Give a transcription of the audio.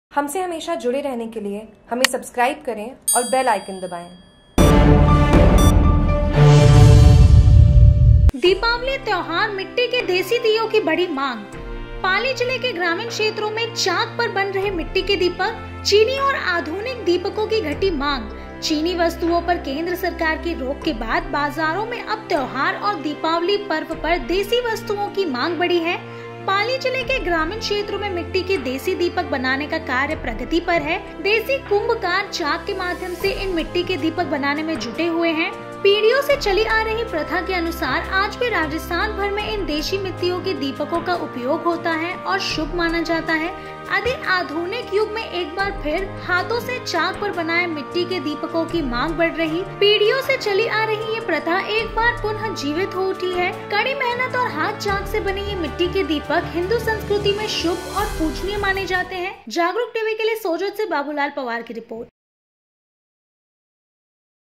हमसे हमेशा जुड़े रहने के लिए हमें सब्सक्राइब करें और बेल आइकन दबाएं। दीपावली त्योहार मिट्टी के देसी दियों की बड़ी मांग। पाली जिले के ग्रामीण क्षेत्रों में चाक पर बन रहे मिट्टी के दीपक, चीनी और आधुनिक दीपकों की घटी मांग। चीनी वस्तुओं पर केंद्र सरकार की रोक के बाद बाजारों में अब त्योहार और दीपावली पर्व पर देसी वस्तुओं की मांग बढ़ी है। पाली जिले के ग्रामीण क्षेत्रों में मिट्टी के देसी दीपक बनाने का कार्य प्रगति पर है। देसी कुंभकार चाक के माध्यम से इन मिट्टी के दीपक बनाने में जुटे हुए हैं। पीढ़ियों से चली आ रही प्रथा के अनुसार आज भी राजस्थान भर में इन देशी मिट्टियों के दीपकों का उपयोग होता है और शुभ माना जाता है। अधिक आधुनिक युग में एक बार फिर हाथों से चाक पर बनाए मिट्टी के दीपकों की मांग बढ़ रही। पीढ़ियों से चली आ रही ये प्रथा एक बार पुनः जीवित हो उठी है। कड़ी मेहनत और हाथ चाक से बने ये मिट्टी के दीपक हिंदू संस्कृति में शुभ और पूजनीय माने जाते हैं। जागरूक टीवी के लिए सोजत से बाबूलाल पवार की रिपोर्ट।